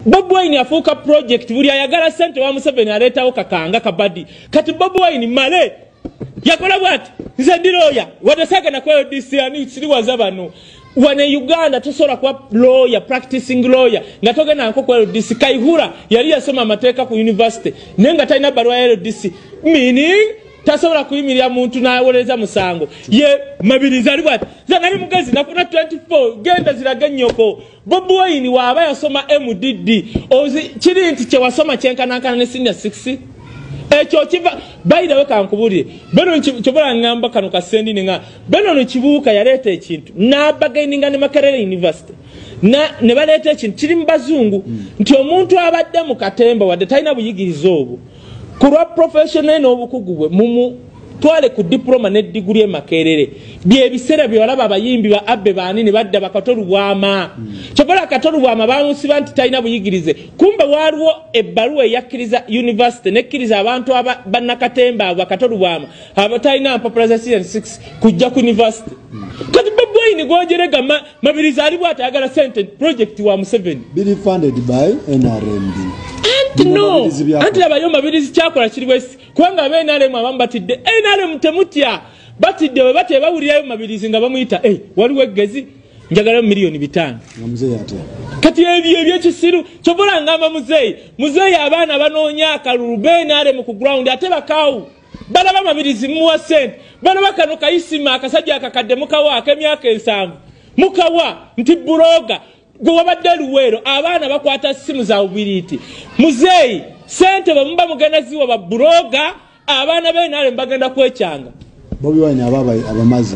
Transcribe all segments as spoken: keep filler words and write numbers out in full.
Bobi Wine afuuka project buli ayagala sente wa Museveni aletawo kakanga kabadi kati Bobi Wine male yakola bwati nze ndi lawyer wadasaga na kwa D C ani siriwaza bano wane Uganda tusola kwa lawyer practicing lawyer ngatoge na nko kwa D C Kaihura yali yasoma amateeka ku university nenga taina barua ya L D C meaning tasobola kuyimirira muntu nawoleza musango ye mabiriza ali bwati zanali mugezi nafuna twenty-four genda ziraga nyoko Bobi Wine waba yasoma M D D ozi kiri nti kye wasoma kyenkanankana ne senior six echo kiva baida weka nkubulire beno nkibola ngamba kano kasendi ninga beno nkibuuka yaleta ekintu nabagaininga ne Makerere University na ne baleta ekintu kiri mbazungu mm. nti omuntu abadde mu katemba wadde talina buyigirizo obwo kulwa professional n'obukugubwe mumu twale ku diploma ne degree Makerere bye bisera byolaba abayimbi ba abbe banini badda bakatolu bwama mm. chobola katolu bwama bamusi banti talina buyigirize kumbe waliwo ebbaluwa yakiriza university nekiriza abantu abannakatemba abo bakatolu bwama abatalina mpapula season six kujja ku university mm. kati Bobi Wine gojerega ma, mabiriza ali bwata agala sente project wa Museveni bili funded by N R M D anti no anti abayo mabirizi kyakola kiri wesi kubanga be N R M abambatidde N R M temutya batidde we bate bawulirayo mabirizi nga bamuyita eh waliwo egezi njagala milioni bitano muzee ate kati ebyo ebyekisiru kyobola ngamba muzee muzee abaana banoonya akalulu be N R M ku ground ate bakawu bala bamabirizi muwa sente bala bakano kayisima akasajja akakadde mukawa akemyaka ensanvu mukawa nti buroga gwe wabadde Luweero abaana bakwata simu za ubiriti muzee sente bamumba mugenda ziwa ba buroga abaana be nale mbagenda kwecyanga Bobi Wine ababa abamazi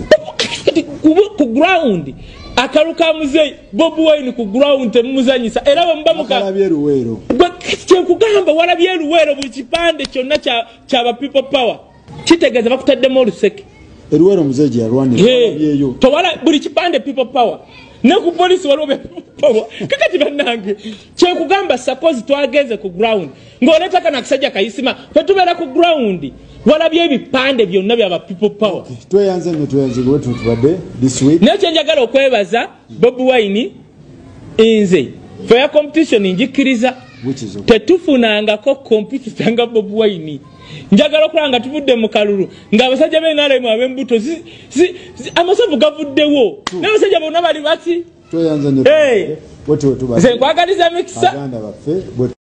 ku ground akaruka muzee Bobi Wine ku ground temuzanyisa era bamumba muka kalabye Luweero kye kugamba walabye Luweero buli kipande kyonna kya kyaba people power kitegeza bakutadde mu luseke Luweero muzee ya Rwanda yeyo to wala buli kipande people power ne ku police walobe power kakati banange kye kugamba suppose twageze ku ground ngoleta kana kisajja kayisima petubera ku ground walabye ebipande byonna byaba people power okay. tweyanze ne tweyanze wetu tubadde this week nakyo njagala okwebaza Bobi Wine inze fair competition njikiriza tetufunanga ko competitor nga Bobi Wine njagala okulanga tuvudde mu kalulu nga abasajja be nalemu abembuto zi, zi, zi, amasavu gavuddewo n'abasajja bonna bali bati tweyanze ne hey. wetu tubadde nze nkwagaliza mikisa aganda baffe